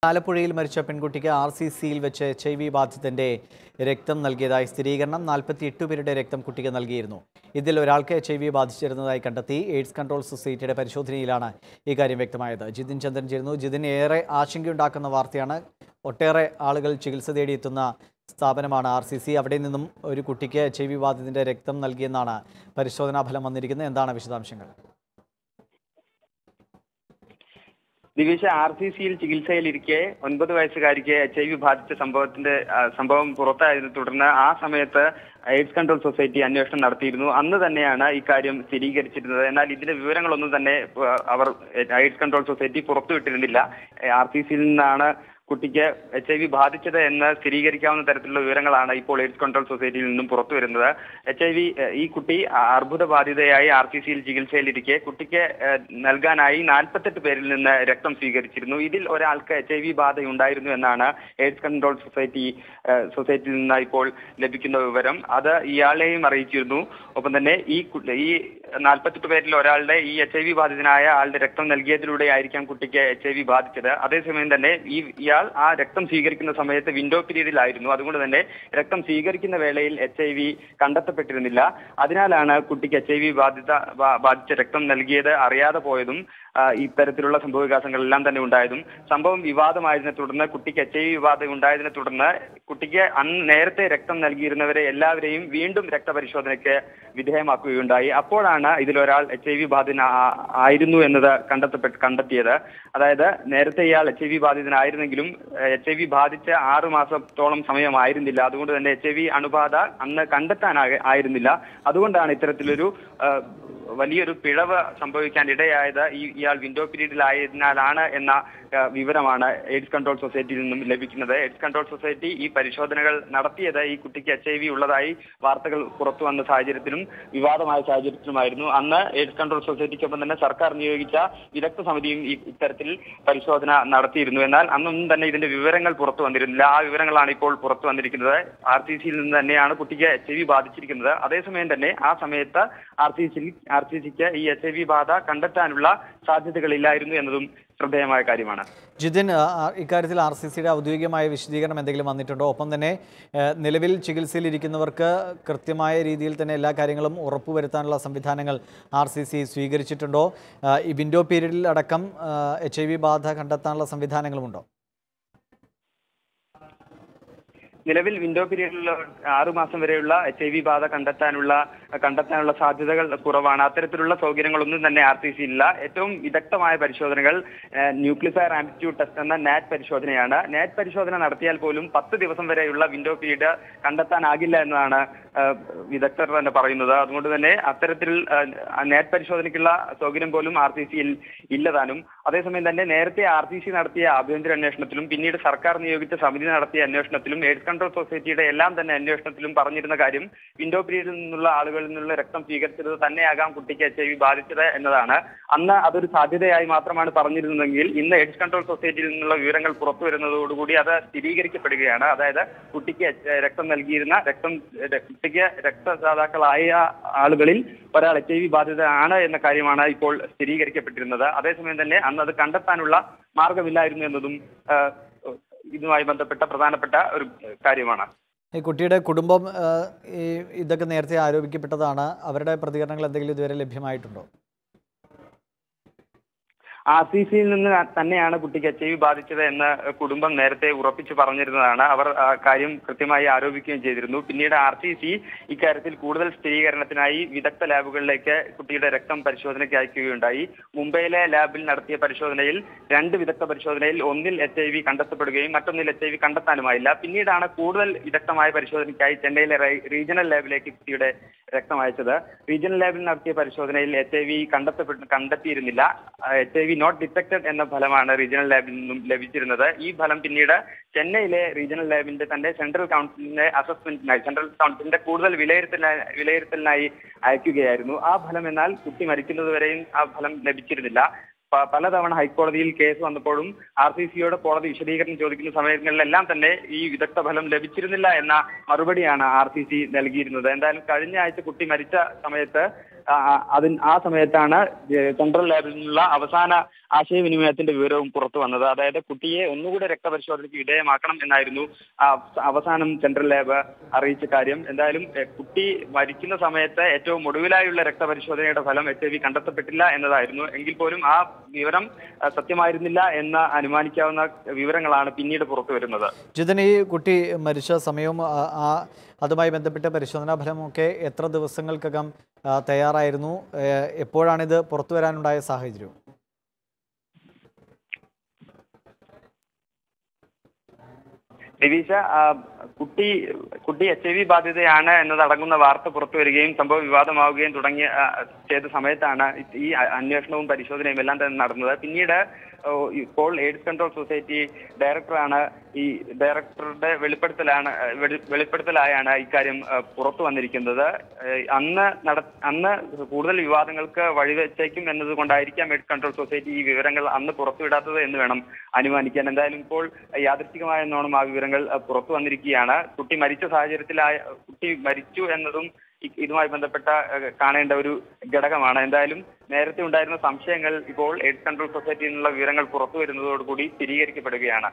ആലപ്പുഴയിൽ മരിച്ച പെൺകുട്ടിക്ക് RCCയിൽ വെച്ച് HIV ബാധിതന്റെ രക്തം നൽകിയതായി സ്ഥിരീകരണം. 48 പേരുടെ രക്തം കുട്ടിക്ക് നൽകിയിരുന്നു. ഇതിൽ ഒരാൾക്ക് HIV ബാധിച്ചിരുന്നതായി കണ്ടെത്തി. എയ്ഡ്സ് കൺട്രോൾ സൊസൈറ്റിയുടെ പരിശോധനയിലാണ് ഇക്കാര്യം വ്യക്തമായത്. ജിതിൻ ചന്ദ്രൻ ചേരുന്നു. ജിതിൻ, ഏറെ ആശങ്കയുണ്ടാക്കുന്ന വാർത്തയാണ്. ഒട്ടേറെ ആളുകൾ ചികിത്സ തേടിയെത്തുന്ന സ്ഥാപനമാണ് RCC. അവിടെ നിന്നും ഒരു കുട്ടിക്ക് HIV ബാധിതന്റെ രക്തം നൽകിയെന്നാണ് പരിശോധനാ ഫലം വന്നിരിക്കുന്നത്. എന്താണ് വിശദാംശങ്ങൾ? ദിവിഷ RCCയിൽ ചികിത്സയിലിരിക്കെ 9 വയസ്സുകാരിക്ക് HIV ബാധിച്ച സംഭവം പുറത്തായതിനെ തുടർന്ന് ആ സമയത്ത് എയ്ഡ്സ് കൺട്രോൾ സൊസൈറ്റി അന്വേഷണം നടത്തിയിരുന്നു. അന്ന് തന്നെയാണ് ഇക്കാര്യം സ്ഥിരീകരിച്ചിരുന്നത്. എന്നാൽ ഇതിന്റെ വിവരങ്ങളൊന്നും തന്നെ അവർ എയ്ഡ്സ് കൺട്രോൾ സൊസൈറ്റി പുറത്തുവിട്ടിരുന്നില്ല. RCCയിൽ നിന്നാണ് കുട്ടിക്ക് HIV ബാധിച്ചത് എന്ന് സ്ഥിരീകരിക്കാവുന്ന തരത്തിലുള്ള വിവരങ്ങളാണ് ഇപ്പോൾ എയ്ഡ്സ് കൺട്രോൾ സൊസൈറ്റിയിൽ നിന്നും പുറത്തു വരുന്നത്. ഈ കുട്ടി അർബുദ ബാധിതയായി RCCയിൽ ചികിത്സയിലിരിക്കെ കുട്ടിക്ക് നൽകാനായി 48 പേരിൽ നിന്ന് രക്തം സ്വീകരിച്ചിരുന്നു. ഇതിൽ ഒരാൾക്ക് HIV ബാധയുണ്ടായിരുന്നു എന്നാണ് എയ്ഡ്സ് കൺട്രോൾ സൊസൈറ്റിയിൽ നിന്ന് ഇപ്പോൾ ലഭിക്കുന്ന വിവരം. അത് ഇയാളെയും അറിയിച്ചിരുന്നു. ഒപ്പം തന്നെ ഈ 48 പേരിൽ ഒരാളുടെ ഈ HIV ബാധിതനായ ആളുടെ രക്തം നൽകിയതിലൂടെ ആയിരിക്കാം കുട്ടിക്ക് HIV ബാധിച്ചത്. അതേസമയം തന്നെ ഇയാൾ ആ രക്തം സ്വീകരിക്കുന്ന സമയത്ത് വിൻഡോ പീരീഡിലായിരുന്നു. അതുകൊണ്ട് തന്നെ രക്തം സ്വീകരിക്കുന്ന വേളയിൽ HIV കണ്ടെത്തപ്പെട്ടിരുന്നില്ല. അതിനാലാണ് കുട്ടിക്ക് HIV ബാധിച്ച രക്തം നൽകിയത് അറിയാതെ പോയതും ഇത്തരത്തിലുള്ള സംഭവവികാസങ്ങളെല്ലാം തന്നെ ഉണ്ടായതും. സംഭവം വിവാദമായതിനെ തുടർന്ന് കുട്ടിക്ക് HIV ബാധ ഉണ്ടായതിനെ തുടർന്ന് കുട്ടിക്ക് അന്ന് നേരത്തെ രക്തം നൽകിയിരുന്നവരെ എല്ലാവരെയും വീണ്ടും രക്തപരിശോധനയ്ക്ക് വിധേയമാക്കുകയുണ്ടായി. അപ്പോഴാണ് ഇതിലൊരാൾ HIV ബാധിതൻ ആയിരുന്നു എന്നത് കണ്ടെത്തിയത്. അതായത് നേരത്തെ ഇയാൾ HIV ബാധിതനായിരുന്നെങ്കിലും HIV ബാധിച്ച 6 മാസത്തോളം സമയമായിരുന്നില്ല. അതുകൊണ്ട് തന്നെ HIV അണുബാധ അന്ന് കണ്ടെത്താനായിരുന്നില്ല. അതുകൊണ്ടാണ് ഇത്തരത്തിലൊരു വലിയൊരു പിഴവ് സംഭവിക്കാൻ ഇടയായത്. ഇയാൾ വിൻഡോ പീരീഡിലായതിനാലാണ് എന്ന വിവരമാണ് എയ്ഡ്സ് കൺട്രോൾ സൊസൈറ്റിയിൽ നിന്നും ലഭിക്കുന്നത്. എയ്ഡ്സ് കൺട്രോൾ സൊസൈറ്റി ഈ പരിശോധനകൾ നടത്തിയത് ഈ കുട്ടിക്ക് HIV ഉള്ളതായി വാർത്തകൾ പുറത്തു വന്ന സാഹചര്യത്തിലും വിവാദമായ സാഹചര്യത്തിലുമായിരുന്നു. അന്ന് എയ്ഡ്സ് കൺട്രോൾ സൊസൈറ്റിക്കൊപ്പം തന്നെ സർക്കാർ നിയോഗിച്ച വിദഗ്ധ സമിതിയും ഇത്തരത്തിൽ പരിശോധന നടത്തിയിരുന്നു. എന്നാൽ അന്നൊന്നും തന്നെ ഇതിന്റെ വിവരങ്ങൾ പുറത്തു വന്നിരുന്നില്ല. ആ വിവരങ്ങളാണ് ഇപ്പോൾ പുറത്തു വന്നിരിക്കുന്നത്. RCCയിൽ നിന്ന് തന്നെയാണ് കുട്ടിക്ക് HIV ബാധിച്ചിരിക്കുന്നത്. അതേസമയം തന്നെ ആ സമയത്ത് RCCക്ക് ഈ HIV ബാധ കണ്ടെത്താനുള്ള സാധ്യതകളില്ലായിരുന്നു എന്നതും ശ്രദ്ധേയമായ കാര്യമാണ്. ജിതിൻ, ഇക്കാര്യത്തിൽ RCCയുടെ ഔദ്യോഗികമായ വിശദീകരണം എന്തെങ്കിലും വന്നിട്ടുണ്ടോ? ഒപ്പം തന്നെ നിലവിൽ ചികിത്സയിലിരിക്കുന്നവർക്ക് കൃത്യമായ രീതിയിൽ തന്നെ എല്ലാ കാര്യങ്ങളും ഉറപ്പുവരുത്താനുള്ള സംവിധാനങ്ങൾ RCC സ്വീകരിച്ചിട്ടുണ്ടോ? ഈ വിൻഡോ പീരീഡിൽ അടക്കം HIV ബാധ കണ്ടെത്താനുള്ള സംവിധാനങ്ങളുമുണ്ടോ? നിലവിൽ വിൻഡോ പീരീഡിലുള്ള 6 മാസം വരെയുള്ള HIV ബാധ കണ്ടെത്താനുള്ള സാധ്യതകൾ കുറവാണ്. അത്തരത്തിലുള്ള സൗകര്യങ്ങളൊന്നും തന്നെ RCC ഇല്ല. ഏറ്റവും വിദഗ്ധമായ പരിശോധനകൾ ന്യൂക്ലിഫയർ ആംപ്ലിറ്റ്യൂഡ് ടെസ്റ്റ് എന്ന NAT പരിശോധനയാണ്. NAT പരിശോധന നടത്തിയാൽ പോലും 10 ദിവസം വരെയുള്ള വിൻഡോ പീരീഡ് കണ്ടെത്താനാകില്ല എന്നതാണ് വിദഗ്ധർ തന്നെ പറയുന്നത്. അതുകൊണ്ട് തന്നെ അത്തരത്തിൽ NAT പരിശോധനയ്ക്കുള്ള സൗകര്യം പോലും RCCയിൽ ഇല്ലതാനും. അതേസമയം തന്നെ നേരത്തെ RCC നടത്തിയ ആഭ്യന്തര അന്വേഷണത്തിലും പിന്നീട് സർക്കാർ നിയോഗിച്ച സമിതി നടത്തിയ അന്വേഷണത്തിലും എയ്ഡ്സ് കൺട്രോൾ സൊസൈറ്റിയുടെ എല്ലാം തന്നെ അന്വേഷണത്തിലും പറഞ്ഞിരുന്ന കാര്യം വിൻഡോ പീരീഡിൽ നിന്നുള്ള ആളുകളിൽ നിന്നുള്ള രക്തം സ്വീകരിച്ചത് തന്നെയാകാം കുട്ടിക്ക് HIV ബാധിച്ചത് എന്നതാണ്. അന്ന് അതൊരു സാധ്യതയായി മാത്രമാണ് പറഞ്ഞിരുന്നതെങ്കിൽ ഇന്ന് എയ്ഡ്സ് കൺട്രോൾ സൊസൈറ്റിയിൽ നിന്നുള്ള വിവരങ്ങൾ പുറത്തു വരുന്നതോടുകൂടി അത് സ്ഥിരീകരിക്കപ്പെടുകയാണ്. അതായത് കുട്ടിക്ക് രക്തം നൽകിയിരുന്ന കുട്ടിക്ക് രക്തദാതാക്കളായ ആളുകളിൽ ഒരാൾ HIV ബാധിതനാണ് എന്ന കാര്യമാണ് ഇപ്പോൾ സ്ഥിരീകരിക്കപ്പെട്ടിരുന്നത്. അതേസമയം തന്നെ അന്ന് അത് കണ്ടെത്താനുള്ള മാർഗമില്ലായിരുന്നു എന്നതും ഇതുമായി ബന്ധപ്പെട്ട പ്രധാനപ്പെട്ട ഒരു കാര്യമാണ്. ഈ കുട്ടിയുടെ കുടുംബം ഇതൊക്കെ നേരത്തെ ആരോപിക്കപ്പെട്ടതാണ്. അവരുടെ പ്രതികരണങ്ങൾ എന്തെങ്കിലും ഇതുവരെ ലഭ്യമായിട്ടുണ്ടോ? RCCയിൽ നിന്ന് തന്നെയാണ് കുട്ടിക്ക് HIV ബാധിച്ചത് എന്ന് കുടുംബം നേരത്തെ ഉറപ്പിച്ചു പറഞ്ഞിരുന്നതാണ്. അവർ കാര്യം കൃത്യമായി ആരോപിക്കുകയും ചെയ്തിരുന്നു. പിന്നീട് RCC ഇക്കാര്യത്തിൽ കൂടുതൽ സ്ഥിരീകരണത്തിനായി വിദഗ്ധ ലാബുകളിലേക്ക് കുട്ടിയുടെ രക്തം പരിശോധനയ്ക്ക് അയക്കുകയുണ്ടായി. മുംബൈയിലെ ലാബിൽ നടത്തിയ പരിശോധനയിൽ 2 വിദഗ്ധ പരിശോധനയിൽ ഒന്നിൽ HIV കണ്ടെത്തപ്പെടുകയും മറ്റൊന്നിൽ HIV കണ്ടെത്താനുമായില്ല. പിന്നീടാണ് കൂടുതൽ വിദഗ്ധമായ പരിശോധനയ്ക്കായി ചെന്നൈയിലെ റീജിയണൽ ലാബിലേക്ക് കുട്ടിയുടെ രക്തം അയച്ചത്. റീജിയണൽ ലാബിൽ നടത്തിയ പരിശോധനയിൽ HIV കണ്ടെത്തിയിരുന്നില്ല. HIV നോട്ട് ഡിറ്റക്റ്റഡ് എന്ന ഫലമാണ് റീജിയണൽ ലാബിൽ നിന്നും ലഭിച്ചിരുന്നത്. ഈ ഫലം പിന്നീട് ചെന്നൈയിലെ റീജിയണൽ ലാബിന്റെ തന്നെ സെൻട്രൽ കൗൺസിലിന്റെ കൂടുതൽ വിലയിരുത്തലിനായി അയക്കുകയായിരുന്നു. ആ ഫലം എന്നാൽ കുട്ടി മരിക്കുന്നതുവരെയും ആ ഫലം ലഭിച്ചിരുന്നില്ല. പലതവണ ഹൈക്കോടതിയിൽ കേസ് വന്നപ്പോഴും RCCയോട് കോടതി വിശദീകരണം ചോദിക്കുന്ന സമയങ്ങളിലെല്ലാം തന്നെ ഈ വിദഗ്ധ ഫലം ലഭിച്ചിരുന്നില്ല എന്ന മറുപടിയാണ് RCC നൽകിയിരുന്നത്. എന്തായാലും കഴിഞ്ഞ ആഴ്ച കുട്ടി മരിച്ച സമയത്ത് ആ സമയത്താണ് സെൻട്രൽ ലാബിൽ നിന്നുള്ള അവസാന ആശയവിനിമയത്തിന്റെ വിവരവും പുറത്തു വന്നത്. അതായത് കുട്ടിയെ ഒന്നുകൂടെ രക്തപരിശോധനയ്ക്ക് വിധേയമാക്കണം എന്നായിരുന്നു അവസാനം സെൻട്രൽ ലാബ് അറിയിച്ച കാര്യം. എന്തായാലും കുട്ടി മരിക്കുന്ന സമയത്ത് ഏറ്റവും ഒടുവിലായുള്ള രക്തപരിശോധനയുടെ ഫലം HIV കണ്ടെത്തപ്പെട്ടില്ല എന്നതായിരുന്നു. എങ്കിൽ പോലും ആ വിവരം സത്യമായിരുന്നില്ല എന്ന് അനുമാനിക്കാവുന്ന വിവരങ്ങളാണ് പിന്നീട് പുറത്തു വരുന്നത്. ജിതൻ, ഈ കുട്ടി മരിച്ച സമയവും അതുമായി ബന്ധപ്പെട്ട പരിശോധനാ ഫലമൊക്കെ എത്ര ദിവസങ്ങൾക്കകം തയ്യാറായിരുന്നു? എപ്പോഴാണിത് പുറത്തു വരാനുണ്ടായ സാഹചര്യം? ദിവിഷ, കുട്ടി HIV ബാധിതയാണ് എന്നതടങ്ങുന്ന വാർത്ത പുറത്തു വരികയും സംഭവം വിവാദമാവുകയും ചെയ്ത സമയത്താണ് ഈ അന്വേഷണവും പരിശോധനയും എല്ലാം തന്നെ നടന്നത്. പിന്നീട് ഇപ്പോൾ എയ്ഡ്സ് കൺട്രോൾ സൊസൈറ്റി ഡയറക്ടറാണ് ഡയറക്ടറുടെ വെളിപ്പെടുത്തലായാണ് ഇക്കാര്യം പുറത്തു വന്നിരിക്കുന്നത്. അന്ന് കൂടുതൽ വിവാദങ്ങൾക്ക് വഴിവെച്ചേക്കും എന്നതുകൊണ്ടായിരിക്കാം എയ്ഡ്സ് കൺട്രോൾ സൊസൈറ്റി ഈ വിവരങ്ങൾ അന്ന് പുറത്തുവിടാത്തത് എന്ന് വേണം അനുമാനിക്കാൻ. എന്തായാലും ഇപ്പോൾ യാദൃശ്ചികമായ എന്നോണം ആ വിവരങ്ങൾ പുറത്തു വന്നിരിക്കുകയാണ്. കുട്ടി മരിച്ചു എന്നതും ഇതുമായി ബന്ധപ്പെട്ട കാണേണ്ട ഒരു ഘടകമാണ്. എന്തായാലും നേരത്തെ ഉണ്ടായിരുന്ന സംശയങ്ങൾ ഇപ്പോൾ എയ്ഡ്സ് കൺട്രോൾ സൊസൈറ്റിയിൽ നിന്നുള്ള വിവരങ്ങൾ പുറത്തു വരുന്നതോടുകൂടി സ്ഥിരീകരിക്കപ്പെടുകയാണ്.